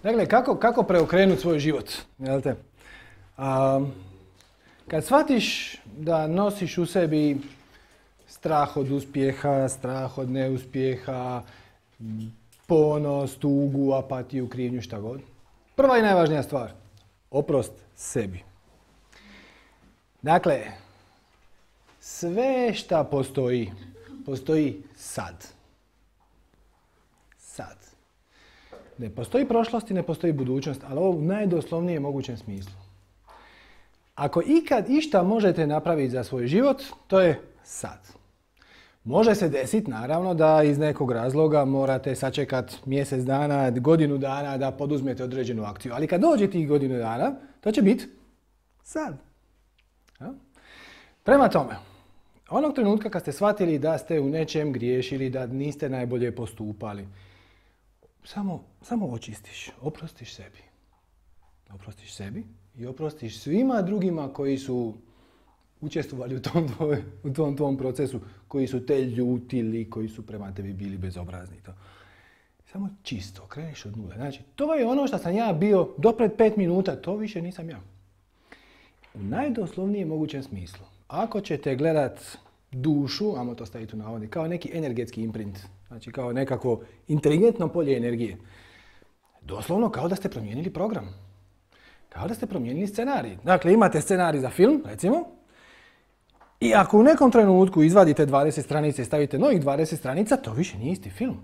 Dakle, kako preokrenuti svoj život? Jel te? Kad shvatiš da nosiš u sebi strah od uspjeha, strah od neuspjeha, ponos, tugu, apatiju, krivnju, šta god. Prva i najvažnija stvar, oprost sebi. Dakle, sve šta postoji, postoji sad. Sad. Ne postoji prošlost i ne postoji budućnost, ali ovo u najdoslovnijem mogućem smislu. Ako ikad išta možete napraviti za svoj život, to je sad. Može se desiti, naravno, da iz nekog razloga morate sačekati mjesec dana, godinu dana da poduzmete određenu akciju. Ali kad dođe tih godinu dana, to će biti sad. Ja? Prema tome, onog trenutka kad ste shvatili da ste u nečem griješili, da niste najbolje postupali, samo očistiš, oprostiš sebi. Oprostiš sebi i oprostiš svima drugima koji su učestvovali u tom tvom procesu, koji su te ljutili, koji su prema tebi bili bezobrazni. To. Samo čisto, kreneš od nule. Znači, to je ono što sam ja bio do pred 5 minuta, to više nisam ja. U najdoslovnijem mogućem smislu. Ako ćete gledat dušu, ajmo to staviti u navodnik, kao neki energetski imprint, znači kao nekako inteligentno polje energije, doslovno kao da ste promijenili program. Kao da ste promijenili scenarij. Dakle, imate scenarij za film, recimo, i ako u nekom trenutku izvadite 20 stranica i stavite novih 20 stranica, to više nije isti film.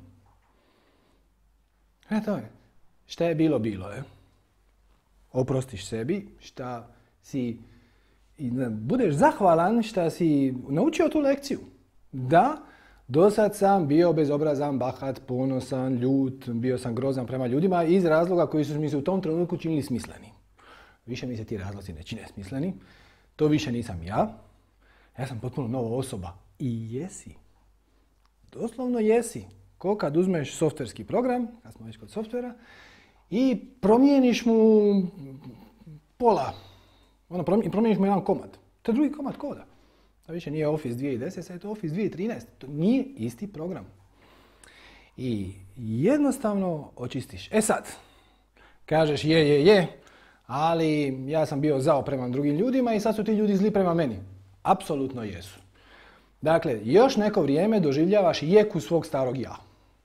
To je. Šta je bilo, bilo je. Oprostiš sebi, šta si... I budeš zahvalan šta si naučio tu lekciju. Da, do sad sam bio bezobrazan, bahat, ponosan, ljut, bio sam grozan prema ljudima iz razloga koji su mi se u tom trenutku činili smisleni. Više mi se ti razlozi ne čine smisleni. To više nisam ja. Ja sam potpuno nova osoba. I jesi. Doslovno jesi. Ko kad uzmeš softverski program, kad smo već kod softvera, i promijeniš mu pola. Promijeniš mu jedan komad. To je drugi komad koda. To više nije Office 2010, sad je to Office 2013. To nije isti program. I jednostavno očistiš. E sad, kažeš je, ali ja sam bio zao prema drugim ljudima i sad su ti ljudi zli prema meni. Apsolutno jesu. Dakle, još neko vrijeme doživljavaš jeku svog starog ja.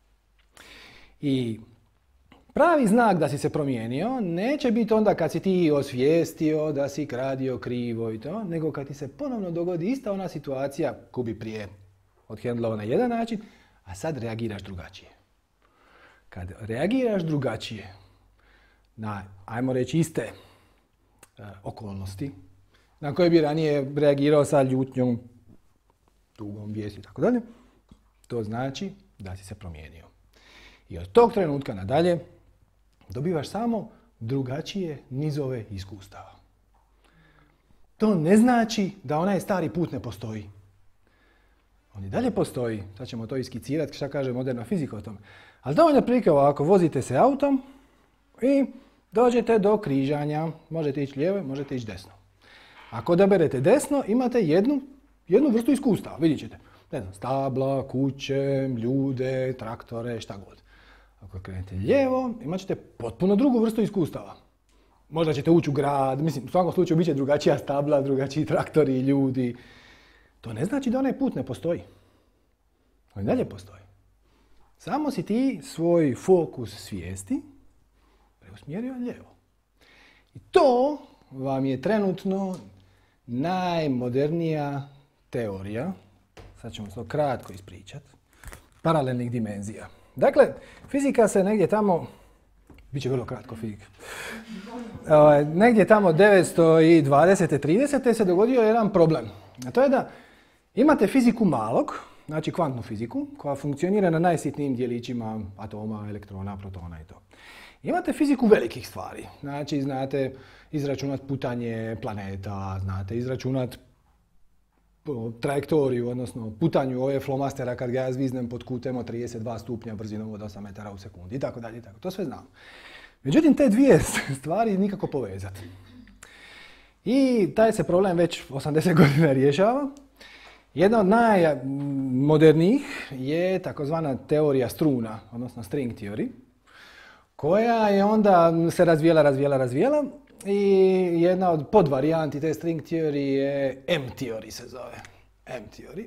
I pravi znak da si se promijenio neće biti onda kad si ti osvijestio da si kradio krivo i to, nego kad ti se ponovno dogodi ista ona situacija koju bi prije odhendlao na jedan način, a sad reagiraš drugačije. Kad reagiraš drugačije na, ajmo reći, iste okolnosti na koje bi ranije reagirao sa ljutnjom, tugom, bijesi i tako dalje, to znači da si se promijenio. I od tog trenutka nadalje dobivaš samo drugačije nizove iskustava. To ne znači da onaj stari put ne postoji. On i dalje postoji. Sad ćemo to iskicirati šta kaže moderna fizika o tome. Ali dovoljno prilike ovako, vozite se autom i dođete do križanja. Možete ići lijevo, možete ići desno. Ako odaberete desno, imate jednu vrstu iskustava. Vidjet ćete. Ne znam, stabla, kuće, ljude, traktore, šta god. Ako krenete lijevo, imat ćete potpuno drugu vrstu iskustava. Možda ćete ući u grad, mislim, u svakom slučaju bit će drugačija stabla, drugačiji traktori, ljudi. To ne znači da onaj put ne postoji. On i dalje postoji. Samo si ti svoj fokus svijesti preusmjerio lijevo. I to vam je trenutno najmodernija teorija, sad ćemo to kratko ispričati, paralelnih dimenzija. Dakle, fizika se negdje tamo, bit će vrlo kratko fizika, negdje tamo 920. 30. se dogodio jedan problem. A to je da imate fiziku malog, znači kvantnu fiziku, koja funkcionira na najsitnijim djelićima atoma, elektrona, protona i to. Imate fiziku velikih stvari, znači znate izračunati putanje planeta, znate izračunati trajektoriju, odnosno putanju ove flomastera kad ga ja zviznem pod kutem od 32 stupnja brzinom od 8 metara u sekundi i tako dalje. To sve znam. Međutim, te dvije stvari nikako povezati. I taj se problem već 80 godina rješava. Jedna od najmodernijih je takozvana teorija struna, odnosno string theory, koja je onda se razvijela i jedna od podvarijanti te string theory je M-theory se zove. M-theory.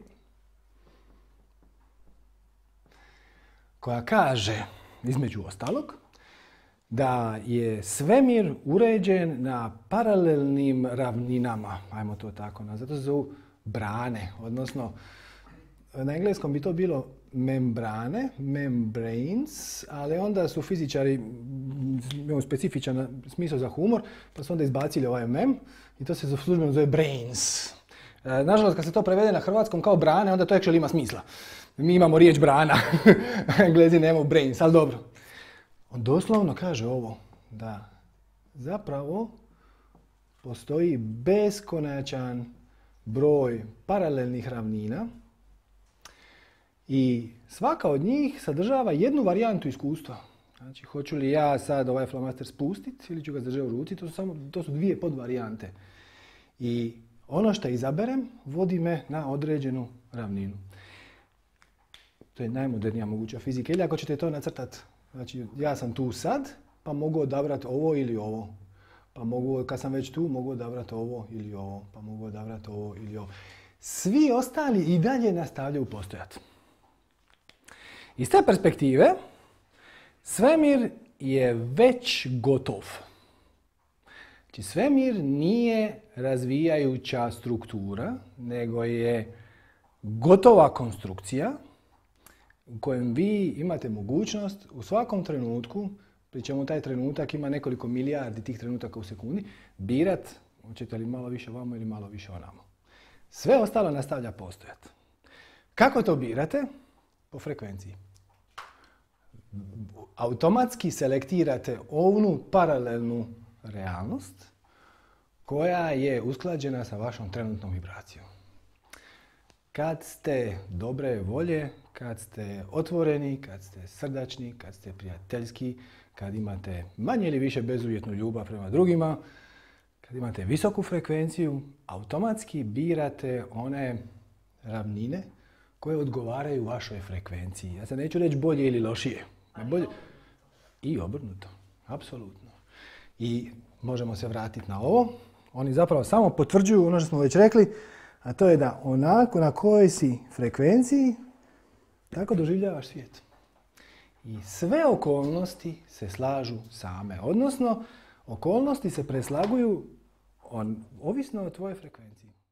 Koja kaže, između ostalog, da je svemir uređen na paralelnim ravninama, ajmo to tako nazvati, to se zovu brane, odnosno na engleskom bi to bilo membrane, membranes, ali onda su fizičari imaju specifičan smisao za humor, pa su onda izbacili ovaj mem i to se službeno zove brains. Nažalost, kad se to prevede na hrvatskom kao brane, onda to actually ima smisla. Mi imamo riječ brana, Englezi nemaju brains, ali dobro. On doslovno kaže ovo, da zapravo postoji beskonačan broj paralelnih ravnina i svaka od njih sadržava jednu varijantu iskustva. Znači, hoću li ja sad ovaj flomaster spustiti ili ću ga zadržati u ruci, to su dvije podvarijante. I ono što izaberem vodi me na određenu ravninu. To je najmodernija moguća fizika. Ili ako ćete to nacrtati, znači ja sam tu sad, pa mogu odabrati ovo ili ovo. Pa mogu, kad sam već tu, mogu odabrati ovo ili ovo. Pa mogu odabrati ovo ili ovo. Svi ostali i dalje nastavljaju postojati. Iz te perspektive, svemir je već gotov. Znači, svemir nije razvijajuća struktura, nego je gotova konstrukcija u kojem vi imate mogućnost u svakom trenutku, pri čemu taj trenutak ima nekoliko milijardi tih trenutaka u sekundi, birat hoćete li malo više ovamo ili malo više onamo. Sve ostalo nastavlja postojati. Kako to birate? Po frekvenciji. Automatski selektirate onu paralelnu realnost koja je usklađena sa vašom trenutnom vibracijom. Kad ste dobre volje, kad ste otvoreni, kad ste srdačni, kad ste prijateljski, kad imate manje ili više bezuvjetnu ljubav prema drugima, kad imate visoku frekvenciju, automatski birate one ravnine koje odgovaraju vašoj frekvenciji. Ja se neću reći bolje ili lošije. Bolje. I obrnuto. Apsolutno. I možemo se vratiti na ovo. Oni zapravo samo potvrđuju ono što smo već rekli, a to je da onako na kojoj si frekvenciji, tako doživljavaš svijet. I sve okolnosti se slažu same. Odnosno, okolnosti se preslaguju ovisno o tvojoj frekvenciji.